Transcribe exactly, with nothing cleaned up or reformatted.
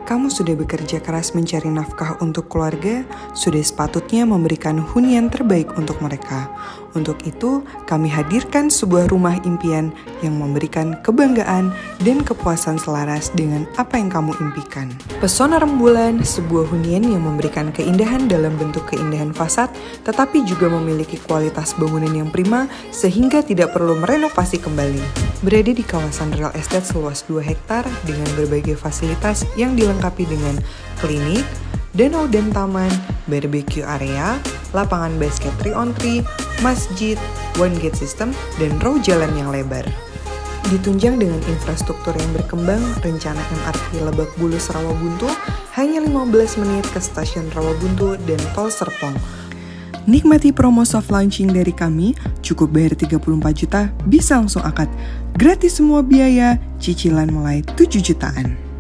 kamu sudah bekerja keras mencari nafkah untuk keluarga, sudah sepatutnya memberikan hunian terbaik untuk mereka. Untuk itu, kami hadirkan sebuah rumah impian yang memberikan kebanggaan dan kepuasan selaras dengan apa yang kamu impikan. Pesona Rembulan, sebuah hunian yang memberikan keindahan dalam bentuk keindahan fasad, tetapi juga memiliki kualitas bangunan yang prima sehingga tidak perlu merenovasi kembali. Berada di kawasan real estate seluas dua hektar dengan berbagai fasilitas yang dilengkapi dengan klinik, danau dan taman, barbecue area, lapangan basket three on three, masjid, one gate system, dan row jalan yang lebar. Ditunjang dengan infrastruktur yang berkembang, rencana M R T Lebak Bulus Rawabuntu hanya lima belas menit ke stasiun Rawabuntu dan tol Serpong. Nikmati promo soft launching dari kami, cukup bayar tiga puluh empat juta, bisa langsung akad. Gratis semua biaya, cicilan mulai tujuh jutaan.